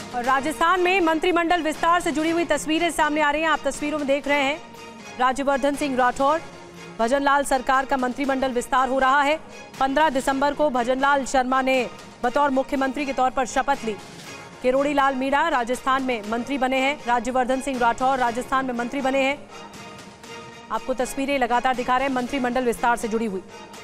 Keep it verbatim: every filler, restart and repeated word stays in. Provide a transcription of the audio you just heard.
और राजस्थान में मंत्रिमंडल विस्तार से जुड़ी हुई तस्वीरें सामने आ रही हैं। आप तस्वीरों में देख रहे हैं राज्यवर्धन सिंह राठौर, भजनलाल सरकार का मंत्रिमंडल विस्तार हो रहा है। पंद्रह दिसंबर को भजनलाल शर्मा ने बतौर मुख्यमंत्री के तौर पर शपथ ली। किरोड़ी लाल मीणा राजस्थान में मंत्री बने हैं, राज्यवर्धन सिंह राठौर राजस्थान में मंत्री बने हैं। आपको तस्वीरें लगातार दिखा रहे हैं मंत्रिमंडल विस्तार से जुड़ी हुई।